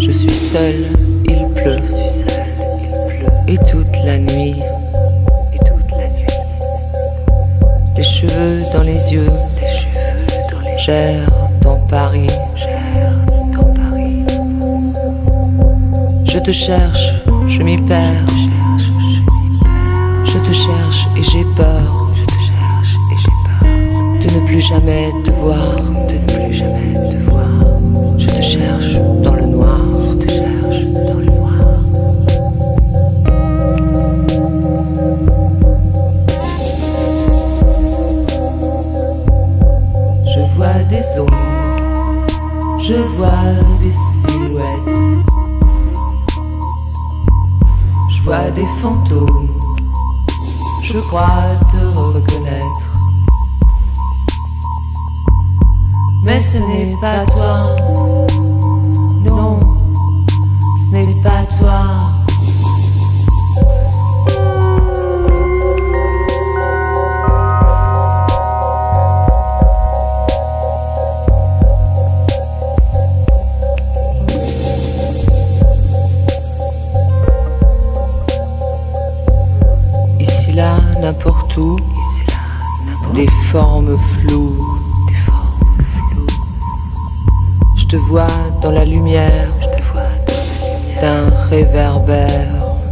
Je suis seule, il pleut, et toute la nuit, les cheveux dans les yeux, j'erre dans Paris. Je te cherche, je m'y perds. Je te cherche et j'ai peur de ne plus jamais te voir. Je te cherche dans le noir. Je vois des ombres, je vois des silhouettes. Je vois des fantômes, je crois te reconnaître. Mais ce n'est pas toi, non, ce n'est pas toi. Ici là, n'importe où, des formes floues. Je te vois dans la lumière d'un réverbère.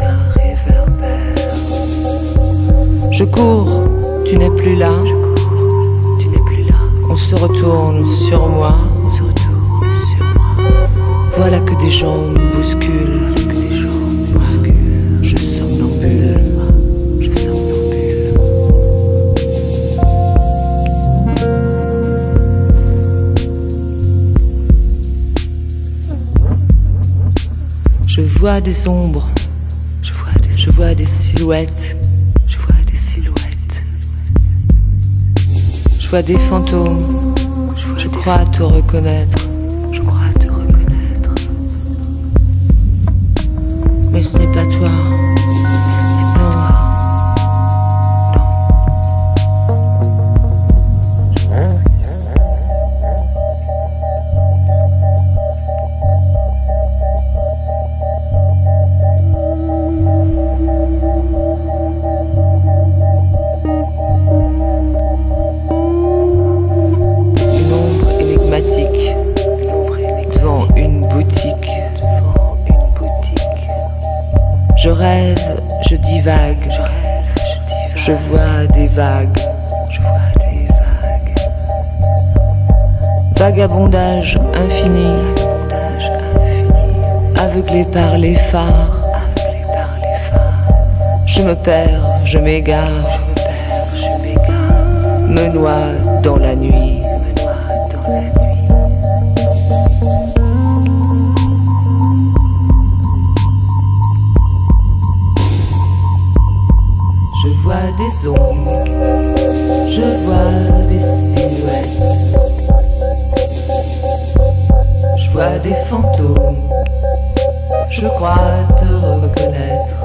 Je cours, tu n'es plus là. On se retourne sur moi. Voilà que des gens me bousculent. Je somnambule. Je vois des ombres, je vois des silhouettes, je vois des fantômes, je crois te reconnaître. Mais ce n'est pas toi. Devant une boutique, je rêve, je divague, je vois des vagues. Vagabondage infini, aveuglé par les phares. Je me perds, je m'égare, me noie dans la nuit. Je vois des ombres, je vois des silhouettes, je vois des fantômes, je crois te reconnaître.